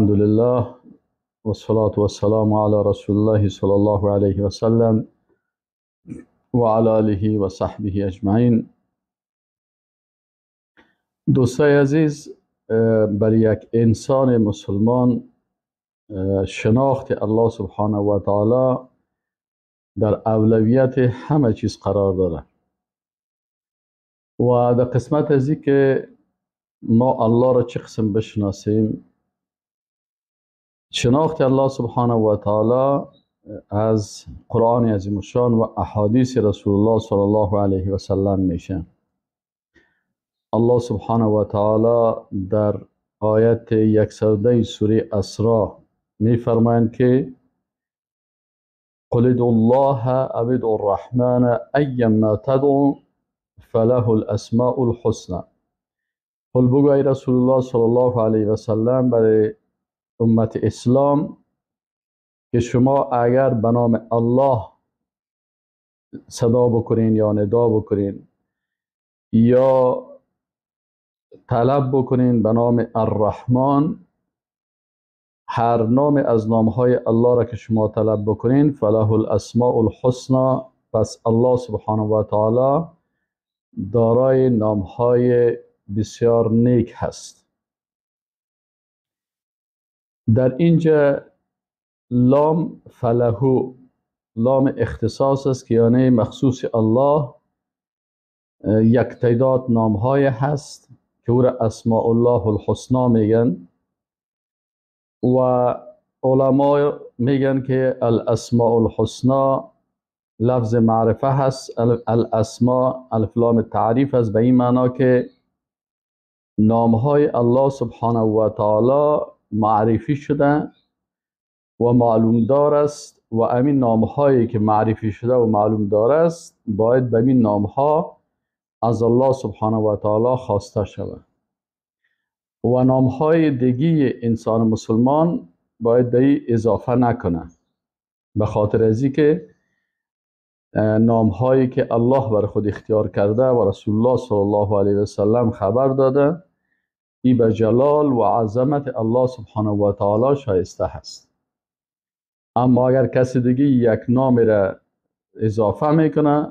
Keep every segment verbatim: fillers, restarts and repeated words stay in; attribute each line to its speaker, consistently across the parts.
Speaker 1: الحمد لله والصلاة والسلام على رسول الله صلى الله عليه وسلم وعلى آله و صحبه اجمعین. دوستای عزیز، برای یک انسان مسلمان شناخت الله سبحانه و تعالی در اولویت همه چیز قرار داره و در قسمت از این که ما الله را چه قسم بشناسیم، شناخت الله سبحانه و تعالی از قرآن عظیم الشان و احادیث رسول الله صلی الله علیه و سلم میشه. الله سبحانه و تعالی در آیت صد و ده سوره اسراء میفرمایند که قل ادعوا الله او ادعوا الرحمن ایما تدعوا فله الاسماء الحسنى. قل بگو ای رسول الله صلی الله علیه و سلم برای امت اسلام که شما اگر به نام الله صدا بکنین یا ندا بکنین یا طلب بکنین به نام الرحمن، هر نام از نامهای الله را که شما طلب بکنین فله الاسماء الحسنى، پس الله سبحانه و تعالی دارای نامهای بسیار نیک هست. در اینجا لام فلهو لام اختصاص است که یعنی مخصوص الله یک تعداد نامهای هست که او را اسماء الله الحسنا میگن و علما میگن که الاسماء الحسنا لفظ معرفه هست. الاسماء الف لام تعریف است، به این معنا که نامهای الله سبحانه و تعالی معرفی شده و معلوم دار است و همین نامهایی که معرفی شده و معلوم دار است باید به این نامها از الله سبحانه و تعالی خواسته شود و نامهای دیگه انسان مسلمان باید به اضافه نکنه، به خاطر ازی که نامهایی که الله بر خود اختیار کرده و رسول الله صلی الله علیه و سلم خبر داده ای به جلال و عظمت الله سبحانه و تعالی شایسته هست. اما اگر کسی دیگه یک نام را اضافه میکنه،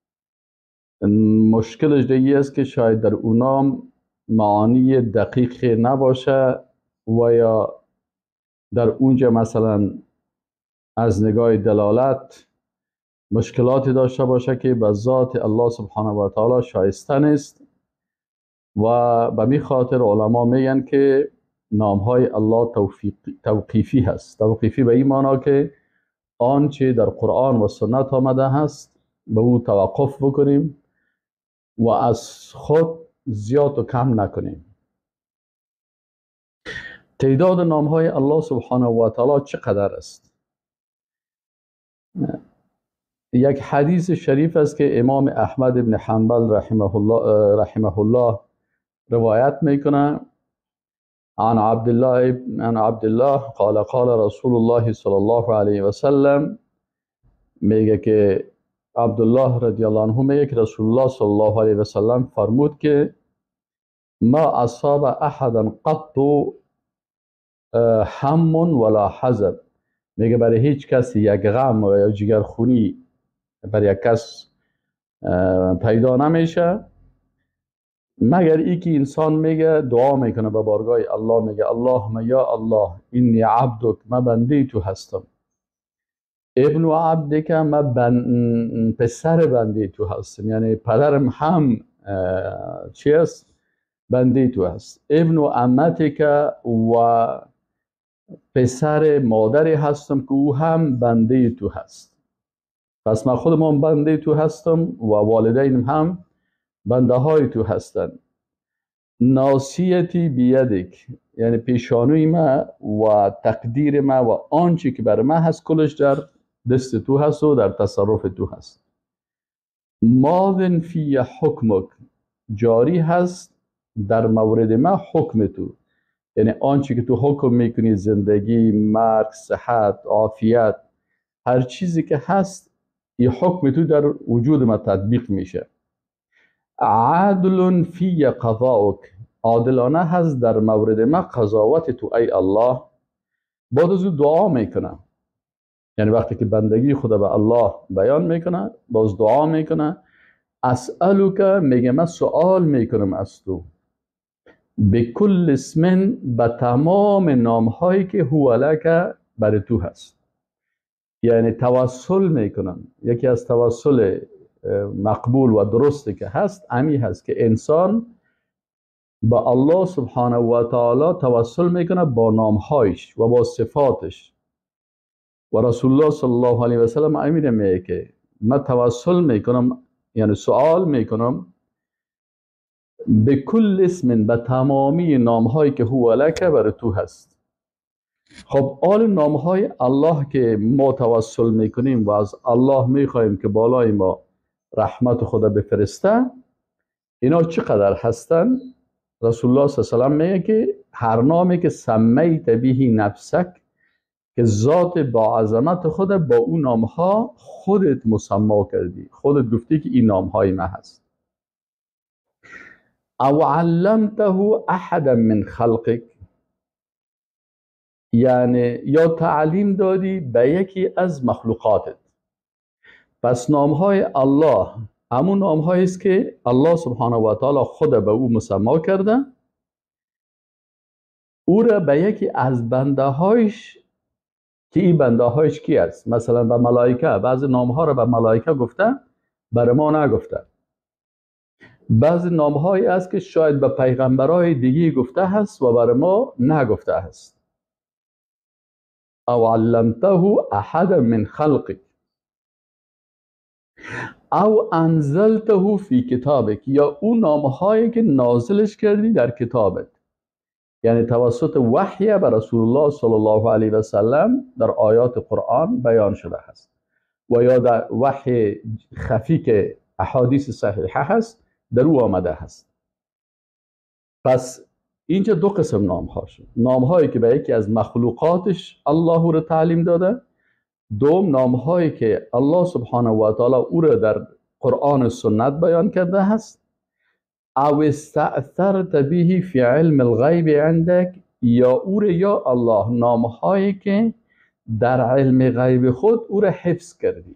Speaker 1: مشکلش دیگه است که شاید در اون نام معانی دقیق نباشه و یا در اونجا مثلا از نگاه دلالت مشکلاتی داشته باشه که به ذات الله سبحانه و تعالی شایسته نیست و به می خاطر علما میگن که نامهای الله توقیفی هست. توقیفی به این معنا که آنچه در قرآن و سنت آمده هست به او توقف بکنیم و از خود زیاد و کم نکنیم. تعداد نامهای الله سبحانه و تعالی چقدر است؟ یک حدیث شریف است که امام احمد بن حنبل رحمه الله, رحمه الله روایت میکنه. عن عبد الله عن عبد الله قال قال رسول الله صلی الله علیه و سلم، میگه که عبدالله رضی الله عنه میگه که رسول الله صلی الله علیه و سلم فرمود که ما اصاب احدا قط هم ولا حزن. میگه برای هیچ کسی یک غم و یا جگرخونی برای یک کس پیدا نمیشه مگر ای که انسان میگه دعا میکنه به بارگاه الله، میگه اللهم یا الله اینی عبدک، ما بنده تو هستم، ابن عبدک، ما بن... پسر بنده تو هستم، یعنی پدرم هم چی است؟ بنده تو هست. ابن امتک، و پسر مادری هستم که او هم بنده تو هست. پس من خودم هم بنده تو هستم و والدینم هم بنده های تو هستن. ناصیتی بیدک، یعنی پیشانوی ما و تقدیر ما و آنچه که بر ما هست کلش در دست تو هست و در تصرف تو هست. ماذن فی حکمک، جاری هست در مورد ما حکم تو، یعنی آنچه که تو حکم میکنی، زندگی، مرگ، صحت، عافیت، هر چیزی که هست این حکم تو در وجود ما تطبیق میشه. عادل فی قضاءک، عادلانه هست در مورد ما قضاوت تو ای الله، بعد از اون دعا میکنه. یعنی وقتی که بندگی خدا به الله بیان میکنه باز دعا میکنه. اسألک، میگه من سوال میکنم از تو، به کل اسم، به تمام نامهایی که هو لک، برای تو هست. یعنی توسل میکنم. یکی از توسل مقبول و درستی که هست امی هست که انسان با الله سبحانه و تعالی توسل میکنه با نامهایش و با صفاتش. و رسول الله صلی الله علیه و سلم امیر میگه که من توسل میکنم، یعنی سوال میکنم به کل اسم، به تمامی نامهایی که هو لک، برای تو هست. خب آل نامهای الله که ما توسل میکنیم و از الله میخوایم که بالای ما رحمت خدا بفرسته، اینا چقدر هستن؟ رسول الله صلی الله علیه و سلم میگه که هر نامی که سمیت به نفسک، که ذات با عظمت خود با اون نامها خودت مسما کردی، خودت گفتی که این نامهای من هست. او علمته احد من خلقک، یعنی یا تعلیم دادی به یکی از مخلوقاتت. پس نامهای الله همون نامهایی است که الله سبحانه و تعالی خود به او مسما کرده، او را به یکی از بنده هایش، که این بنده هایش کی است؟ مثلا به ملائکه، بعضی نامها را به ملائکه گفته، برای ما نگفته. بعضی نامهایی است که شاید به پیغمبرای دیگه گفته هست و برای ما نگفته هست. او علمته احد من خلقک او انزلته فی کتابک، یا اون نامهایی که نازلش کردی در کتابت، یعنی توسط وحی به رسول الله صلی الله علیه و سلم در آیات قرآن بیان شده هست، و یا در وحی خفی که احادیث صحیحه هست در او آمده هست. پس اینجا دو قسم نام ها شد. نام هایی که به یکی از مخلوقاتش الله رو تعلیم داده، دوم نام هایی که الله سبحانه و تعالی او را در قرآن و سنت بیان کرده هست. او استأثرت به فی علم الغیب عندک، یا او را یا الله نام هایی که در علم غیب خود او را حفظ کردی.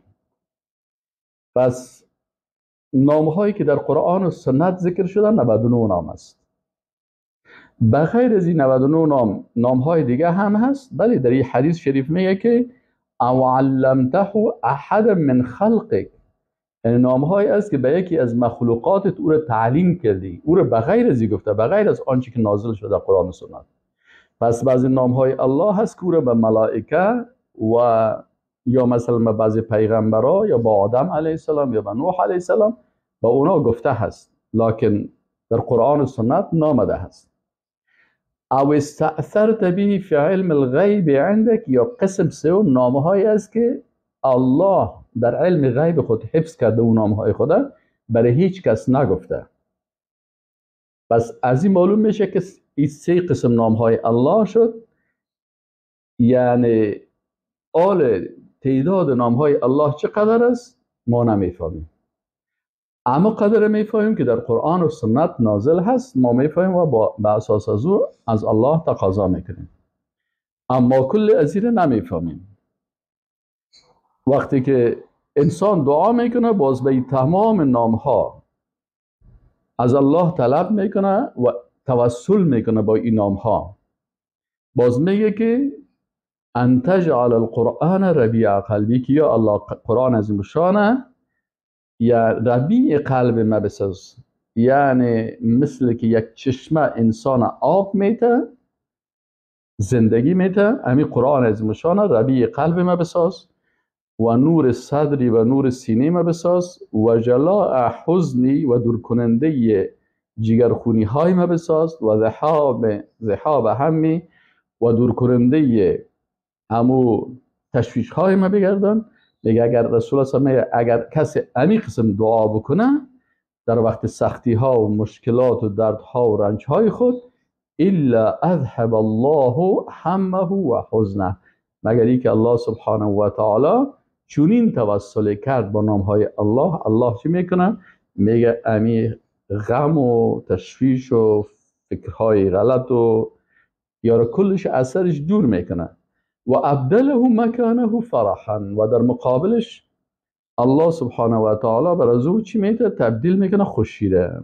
Speaker 1: پس نام هایی که در قرآن و سنت ذکر شدن نود و نه نام است. بغیر از این نود و نه نام نام های دیگه هم هست، ولی در این حدیث شریف میگه که او علمته احد من خلقک، یعنی نام های است که به یکی از مخلوقاتت او را تعلیم کردی. او را بغیر از این گفته، بغیر از آنچه که نازل شده در قرآن و سنت. پس بعضی نام های الله هست که او را به ملائکه و یا مثلا به بعضی پیغمبرا یا با آدم علیه السلام یا با نوح علیه السلام با اونا گفته هست، لکن در قرآن و سنت نامده هست. او استأثرت به فی علم الغیب عندک، یا قسم سوم نامه هایی است که الله در علم غیب خود حفظ کرده و نامه های خود برای هیچ کس نگفته. پس از این معلوم میشه که این سه قسم نام های الله شد. یعنی آل تعداد نام های الله چقدر است ما نمیفهمیم، اما قدر میفهمیم که در قرآن و سنت نازل هست، ما میفهمیم و با اساس از او از الله تقاضا میکنیم، اما کل از این نمیفهمیم. وقتی که انسان دعا میکنه باز به تمام نام ها از الله طلب میکنه و توسل میکنه با این نام ها. باز میگه که ان تجعل القرآن ربیع قلبی، که یا الله قرآن از این شانه یا ربیع قلب ما بساز، یعنی مثل که یک چشمه انسان آب میته، زندگی میته، همین قرآن از این شانه ربیع قلب ما بساز و نور صدری و نور سینه ما بساز و جلاء حزنی و دور کننده جگرخونی های ما بساز و ذهاب ذهاب همی و دور کننده همو تشویش های ما بگردن. میگه اگر رسول الله میگه اگر کسی امی قسم دعا بکنه در وقت سختی ها و مشکلات و درد ها و رنج های خود، الا اذهب الله همه و حزنه، مگر ای که الله سبحانه و تعالی چونین توسل کرد با نام های الله، الله چی میکنه؟ میگه امی غم و تشویش و فکرهای غلط و یارو کلش اثرش دور میکنه. و ابدله مکانه فرحا، و در مقابلش الله سبحانه و تعالی بر از او چی میده؟ تبدیل میکنه خوشیره.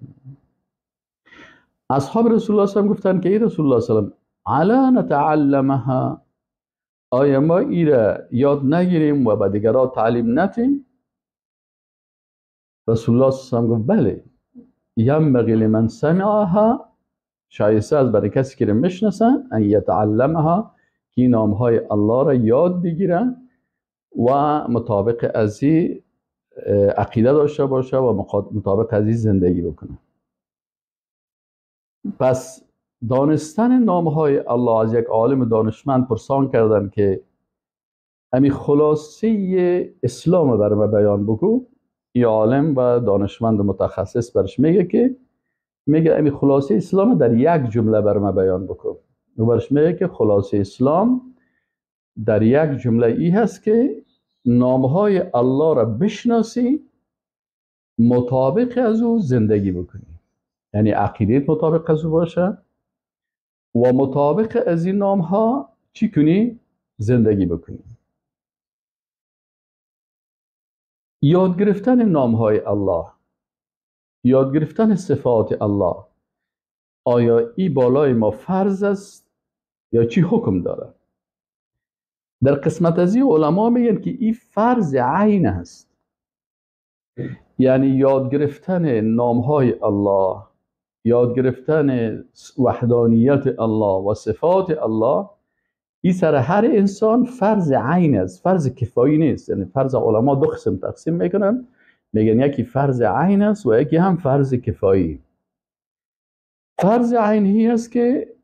Speaker 1: اصحاب رسول الله صلی الله علیه و گفتن که ای رسول الله صلی الله علیه و الا نتعلمها، آیا ما ایره یاد نگیریم و به دیگران تعلیم ندیم؟ رسول الله صلی الله علیه و گفت بله، ینبغی لمن سمعها، شایسته از برای کسی که میشناسن ان یتعلمها، که نامهای الله را یاد بگیرن و مطابق از این عقیده داشته باشه و مطابق از این زندگی بکنه. پس دانستن نامهای الله از یک عالم دانشمند پرسان کردن که امی خلاصه اسلام بر ما بیان بگو. این عالم و دانشمند متخصص برش میگه که میگه امی خلاصه اسلام در یک جمله بر ما بیان بکن. و برش میگه که خلاصه اسلام در یک جمله ای هست که نامهای الله را بشناسی، مطابق از او زندگی بکنی، یعنی عقیدت مطابق از او باشه و مطابق از این نامها چی کنی؟ زندگی بکنی. یاد گرفتن نامهای الله، یاد گرفتن صفات الله، آیا این بالای ما فرض است یا چی حکم داره؟ در قسمت از این علما میگن که این فرض عین است، یعنی یاد گرفتن نامهای الله، یاد گرفتن وحدانیت الله و صفات الله، این سر هر انسان فرض عین است، فرض کفایی نیست. یعنی فرض علما دو قسم تقسیم میکنن، میگن یکی فرض عین است و یکی هم فرض کفایی. فرض عینی است که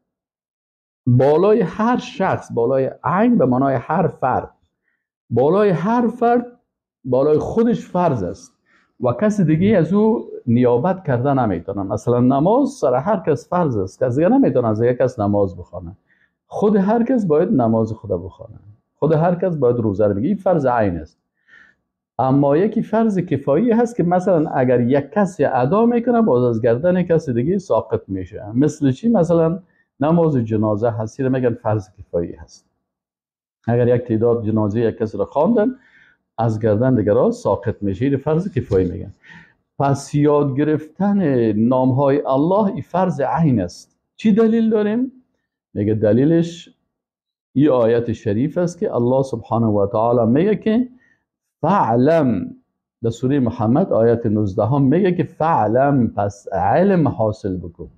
Speaker 1: بالای هر شخص، بالای عین به معنای هر فرد، بالای هر فرد بالای خودش فرض است و کسی دیگه از او نیابت کرده نمیتونه. مثلا نماز سر هر کس فرض است، کسی دیگه نمیتونه از یک کس نماز بخونه. خود هر کس باید نماز خدا بخونه، خود هر کس باید روزه رو بگیره. این فرض عین است. اما یکی فرض کفایی هست که مثلا اگر یک کسی ادا میکنه باز از گردن کسی دیگه ساقط میشه. مثل چی؟ مثلا نماز جنازه هستی رو میگن فرض کفایی هست. اگر یک تعداد جنازه یک کسی رو خواندن از گردن دیگران ساقط میشه، فرض کفایی میگن. پس یاد گرفتن نامهای الله این فرض عین است. چی دلیل داریم؟ میگه دلیلش این آیت شریف است که الله سبحانه و تعالی میگه که فعلم، در سوره محمد آیت نوزده هم میگه که فعلم، پس علم حاصل بکن،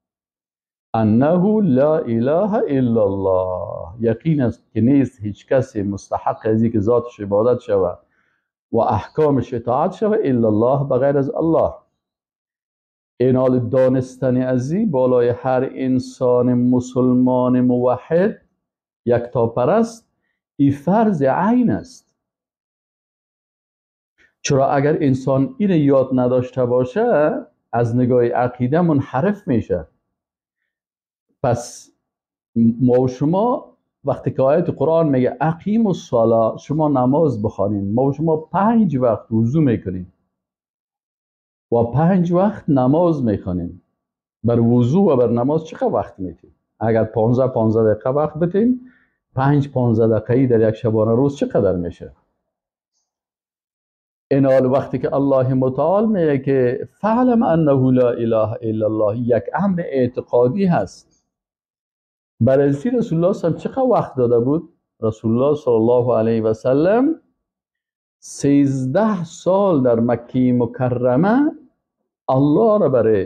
Speaker 1: انه لا اله الا الله، یقین است که نیست هیچ کسی مستحق از اینکه ذاتش عبادت شود و احکامش اطاعت شود الا الله، بغیر از الله. این حال دانستن از این بالای هر انسان مسلمان موحد یکتاپرست این فرض عین است. چرا اگر انسان این یاد نداشته باشه از نگاه عقیده منحرف میشه. پس ما و شما وقتی که آیت قرآن میگه اقیم الصلاة، شما نماز بخوانید، ما و شما پنج وقت وضو میکنیم و پنج وقت نماز میخوانیم. بر وضو و بر نماز چقدر وقت میتیم؟ اگر پانزده پانزده دقیقه وقت بتیم، پنج پانزده دقیقه در یک شبانه روز چقدر میشه؟ این حال وقتی که الله متعال میگه که فعلم انه لا اله الا الله، یک امر اعتقادی هست. برای رسول الله صلی الله علیه و چقدر وقت داده بود؟ رسول الله صلی الله علیه و سلم سیزده سال در مکه مکرمه الله را برای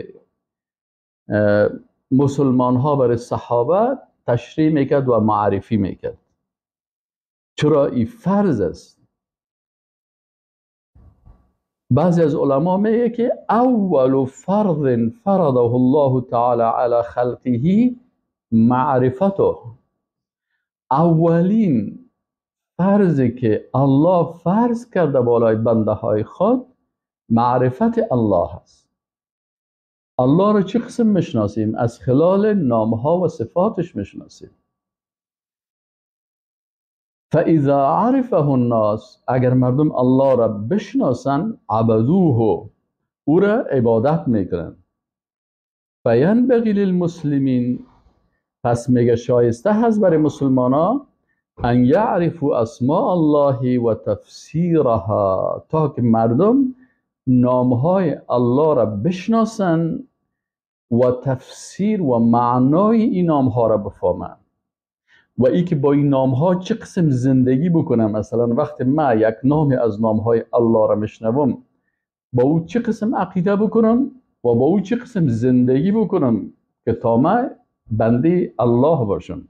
Speaker 1: مسلمان ها، برای صحابه تشریح میکرد و معرفی میکرد. چرا این فرض است. بعضی از علما میگه که اول فرض فرضه الله تعالی علی خلقه معرفته، اولین فرضی که الله فرض کرده بالای بنده های خود معرفت الله است. الله رو چه قسم میشناسیم؟ از خلال نامها و صفاتش میشناسیم. فاذا عرفه الناس، اگر مردم الله را بشناسن، عبدوه، او را عبادت میکنن. فینبغی للمسلمین، پس میگه شایسته هست برای مسلمان ها ان یعرفوا اسماء الله و تفسیرها، تا که مردم نامهای الله را بشناسن و تفسیر و معنای این نامها را بفهمن و ای که با این نامها چه قسم زندگی بکنم. مثلا وقتی ما یک نام از نامهای الله را میشنوم، با او چه قسم عقیده بکنم و با او چه قسم زندگی بکنم که تا ما بنده الله باشم.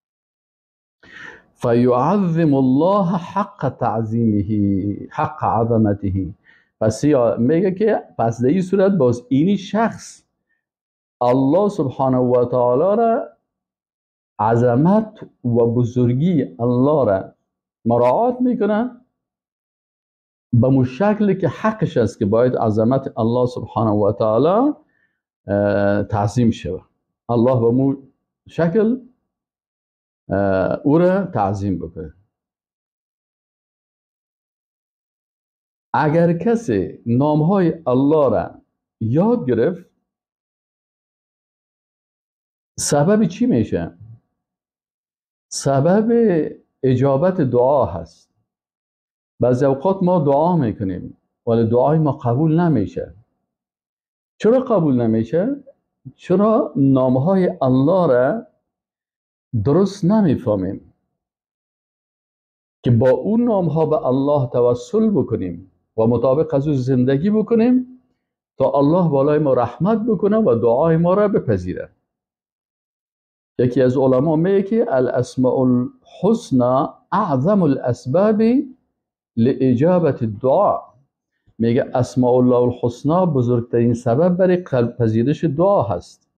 Speaker 1: فیعظم الله حق تعظیمه، حق عظمته. پس میگه که پس در این صورت باز اینی شخص الله سبحانه و تعالی را، عظمت و بزرگی الله را مراعات میکنه به مو شکلی که حقش است که باید عظمت الله سبحانه و تعالی تعظیم شود. الله به مو شکل او را تعظیم بکنه. اگر کسی نامهای الله را یاد گرفت، سبب چی میشه؟ سبب اجابت دعا هست. بعضی اوقات ما دعا میکنیم ولی دعای ما قبول نمیشه. چرا قبول نمیشه؟ چرا نامهای الله را درست نمیفهمیم که با اون نامها به الله توسل بکنیم و مطابق از او زندگی بکنیم تا الله بالای ما رحمت بکنه و دعای ما را بپذیره. یکی از علما میگه که الاسماء الحسنى اعظم الاسباب لاجابت الدعاء. میگه اسماء الله الحسنى بزرگترین سبب برای قلب پذیرش دعا هست.